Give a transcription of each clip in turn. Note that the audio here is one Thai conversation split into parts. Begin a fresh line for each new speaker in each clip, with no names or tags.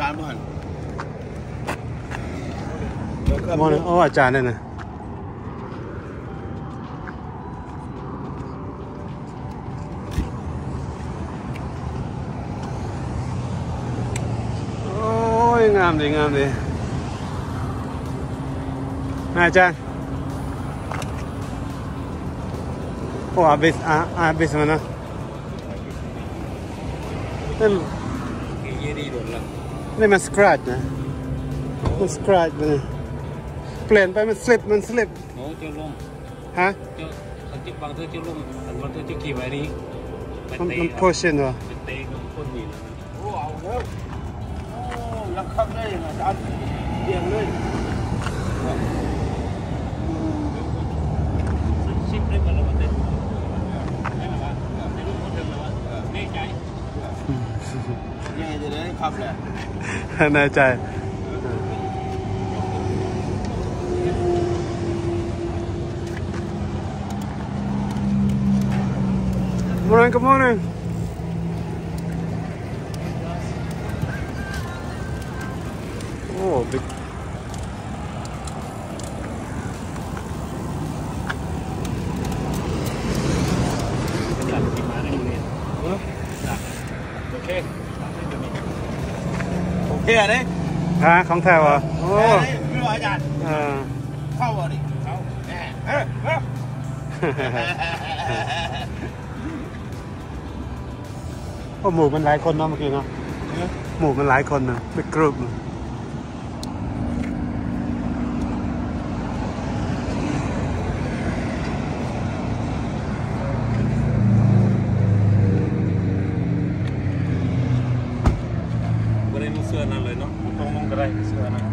การบ้าน
มองโอ้อาจารย์เนี่ยนะโอ้ยงามดีงามดีอาจารย์โอ้อาบิสมันนะนี่มันสครัชนะมันสครัชนะเปลี่ยนไปมันสลิป
โอ้เจ้าลุ่ม
ฮะ
บางตัวเจ้าลุ่มบางตัวเจ้ากี่ไว้นี้
มันพุชเหรอ
เป็นเตะกับคนดี
โอ้เอาแล้วโอ้ยังขับได้ยังอาจารย์เบี่ยงเลย
ชิปได้มาแล้วมันเต้นได้หรอวะได้รู้คนเดิมหรอวะแน่ใจ
ยังจะได้ขับแหละ
แน่ใจGood morning. Oh, big.
Okay.
Okay อ่ะเนี่ย
ฮะของแถวอ่ะโอ้
ไม่รู้อาจารย์เข้าอ่ะดิเข้า
โอ้หมู่มันหลายคนเนาะเมื่อกี้เนาะหมู่มันหลายคนนะเป็นกลุ่ม
ไม่ได้นุ่งเสื้อนั่นเลยเนาะต้องนุ่งก็ได้เสื้อนะ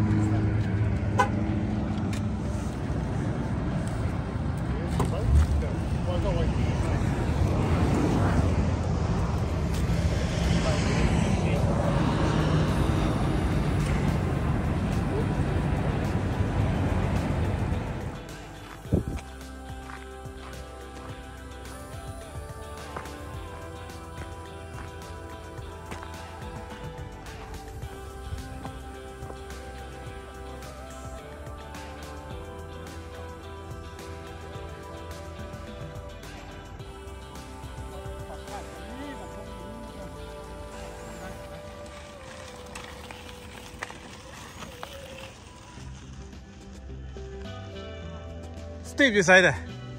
Steveอยู่ไสเด้อ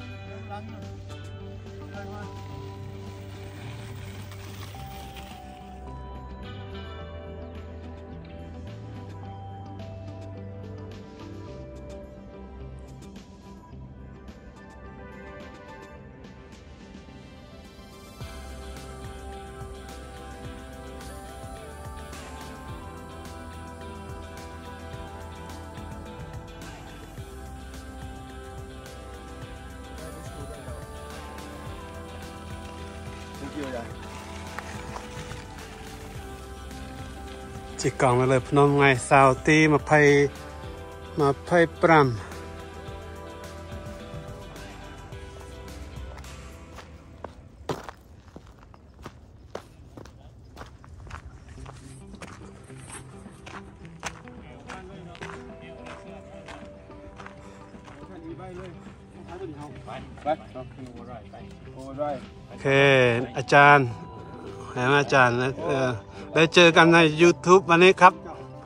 จิกกองมาเลยพนมไงสาวตีมาไพ่ปรำโอเคอาจารย์อาจารย์ได้เจอกันใน YouTube วันนี้ครับ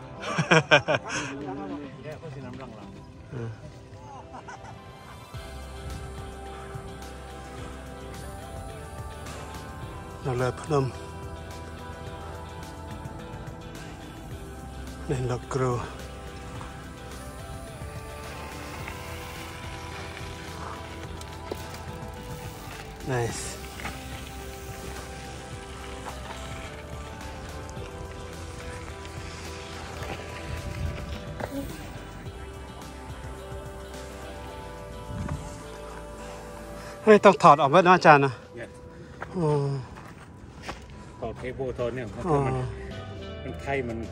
เราเลยพนมในล็อกกรูniceไม่ต้องถอดออกมานะอาจารย์นะ
ถอดเทปโบทอนเนี่ยมันไข่มัน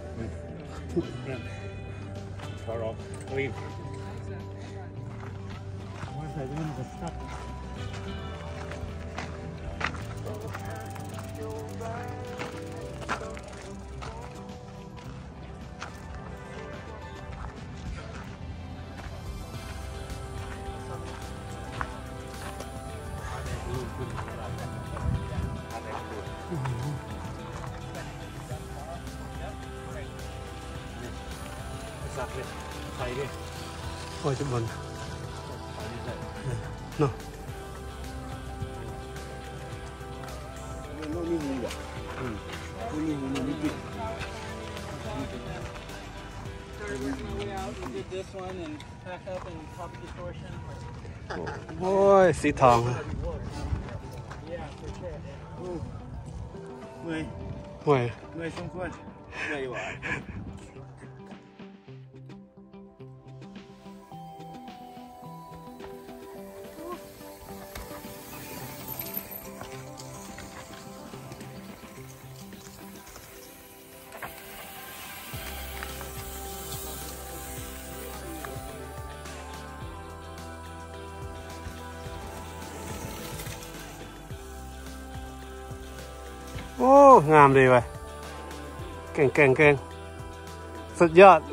ถอดออกรีบใส่มันก็สับสักเลยใส่ดิ
โอ้ยจะบน
ใส่ดิใส่
เนาะ
nó như người vậy như người đi kịp
This one and pack up and top distortion.
โอ้ยสีทอง
Yeah, for sure.
người
ห่วย
người xung quanh người vậy
โอ้งามดีเว้ยเก่งเก่งเก่งสุดยอด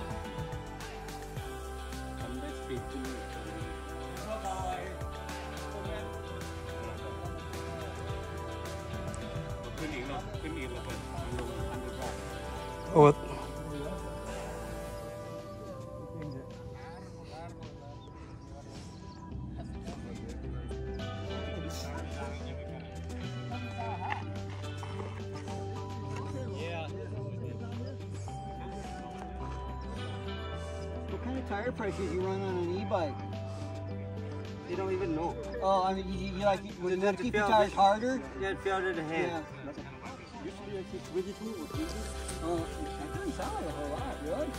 ขึ้นอีกเนาะขึ้นอีกแล้วเป็นลงอันเดอร์กราวด์
โอ้
What kind of tire pressures you run on an e-bike?
you don't even know
Oh, I mean, you like you
Didn't
want
have
to
to
keep your
feel
tires
this.
harder?
yeah feel it ahead
Yeah.
usually I keep with it
Oh, that doesn't sound like a whole lot, really.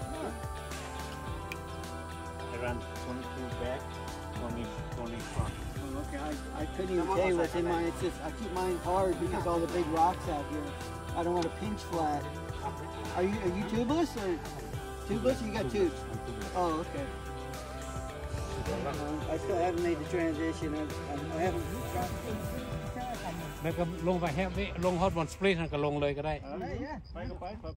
I run 22 back 20 front
Oh, okay, I couldn't even tell you what's in mine. It's just I keep mine hard because all the big rocks out here. I don't want to pinch flat. Are you tubeless or tubeless? Or you got tubes? Oh, okay.
I still haven't made the transition I haven't
แล้วก็ลงไปแฮปปี้ลงฮอตบอลสปริตก็ลงเลยก็ได้
Yeah.
ไปก็ไป